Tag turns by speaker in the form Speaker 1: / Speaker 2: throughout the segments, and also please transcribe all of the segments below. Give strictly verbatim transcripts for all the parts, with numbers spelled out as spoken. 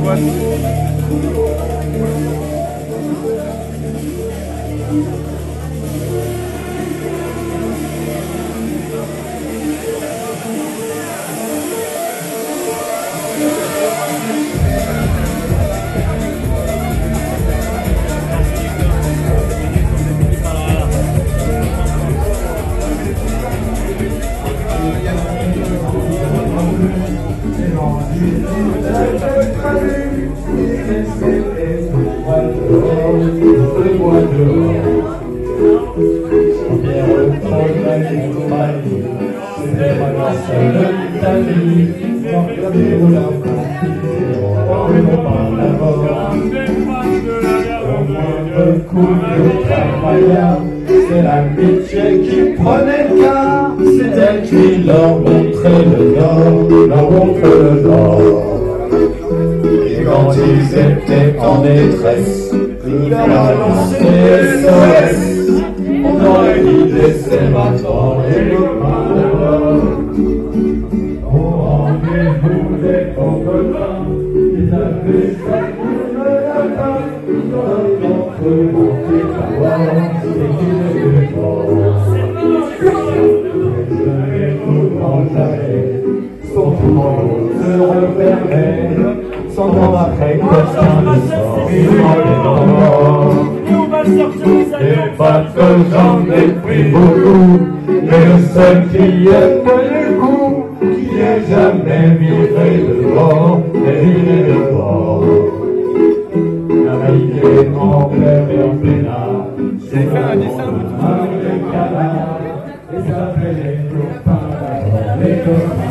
Speaker 1: C'est l'amitié qui prenait le quart, c'est elle qui leur montrait le nord, leur montrait le nord. Et quand ils étaient en détresse, il leur a lancé S O S, on aurait dit laisser maintenant les copains d'abord. Au rendez-vous des copains, ils avaient fait une lapin, ils auraient entre monté à voir, et qu'ils étaient forts. Les mouvements jamais sont toujours se refermer, sans temps après Costin le sort, ils sont les morts. Et pas que j'en ai pris beaucoup, mais le seul qui ait fait le coup, qui ait jamais viré de bord, est viré de bord. Naviguer en plein et en plénard, c'est fait un dessin de canard, et ça fait les copains, les copains.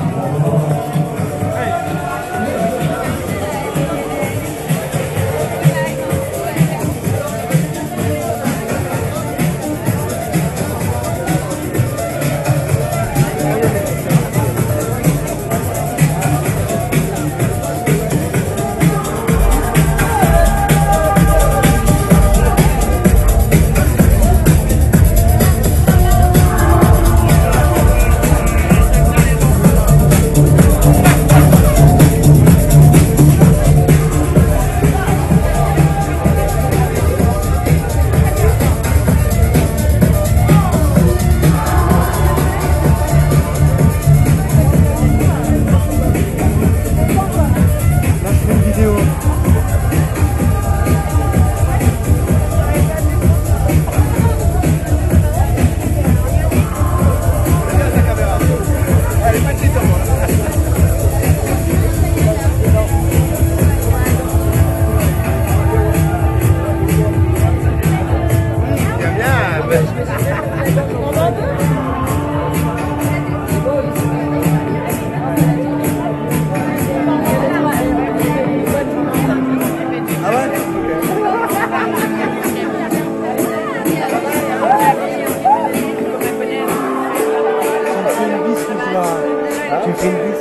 Speaker 1: Tu fais une bise.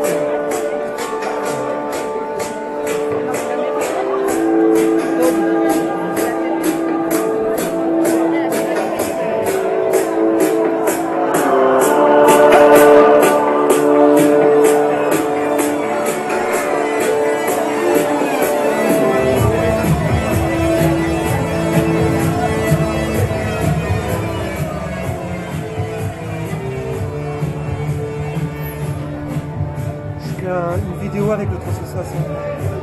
Speaker 1: Une vidéo avec notre association.